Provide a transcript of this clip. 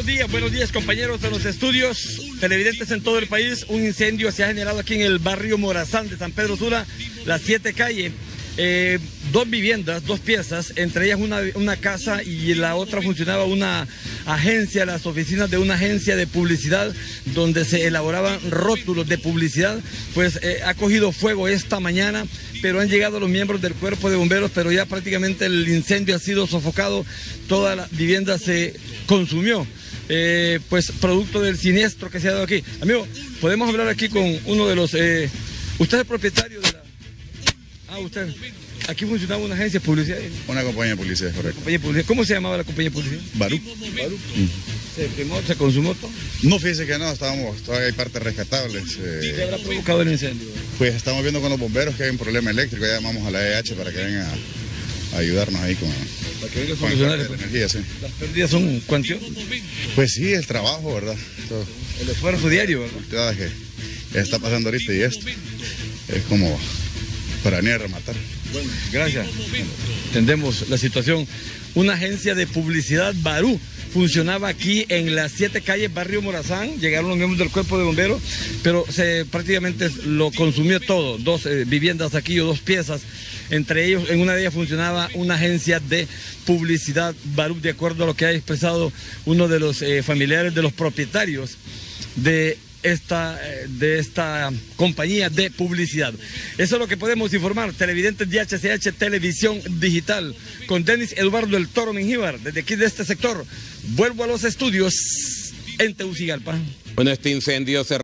buenos días compañeros de los estudios, televidentes en todo el país. Un incendio se ha generado aquí en el barrio Morazán de San Pedro Sula, la 7 calle. Dos viviendas, dos piezas, entre ellas una casa y la otra funcionaba una agencia, las oficinas de una agencia de publicidad donde se elaboraban rótulos de publicidad. Pues ha cogido fuego esta mañana, pero han llegado los miembros del cuerpo de bomberos, pero ya prácticamente el incendio ha sido sofocado, toda la vivienda se consumió. Pues producto del siniestro que se ha dado aquí. Amigo, podemos hablar aquí con uno de los... ¿usted es el propietario de la...? Ah, usted. Aquí funcionaba una agencia de publicidad. Una compañía de publicidad, correcto. ¿Cómo se llamaba la compañía de publicidad? Barú. ¿Se quemó, se consumó todo? No, fíjese que no, todavía hay partes rescatables. ¿Qué habrá provocado el incendio? Pues estamos viendo con los bomberos que hay un problema eléctrico, ya llamamos a la EH para que venga a ayudarnos ahí con el solucionar de energía, sí. ¿Las pérdidas son cuánto? Pues sí, el trabajo, ¿verdad? Todo. El esfuerzo diario, ¿verdad? Que está pasando ahorita y esto es como para ni a rematar. Bueno, gracias. Entendemos la situación. Una agencia de publicidad Barú funcionaba aquí en las 7 calles, barrio Morazán. Llegaron los miembros del cuerpo de bomberos, pero prácticamente lo consumió todo. Dos viviendas aquí o dos piezas. Entre ellos, en una de ellas funcionaba una agencia de publicidad Barú, de acuerdo a lo que ha expresado uno de los familiares de los propietarios de esta compañía de publicidad. Eso es lo que podemos informar, televidentes de HCH Televisión Digital, con Denis Eduardo El Toro Mengíbar, desde aquí de este sector. Vuelvo a los estudios en Tegucigalpa. Bueno, este incendio se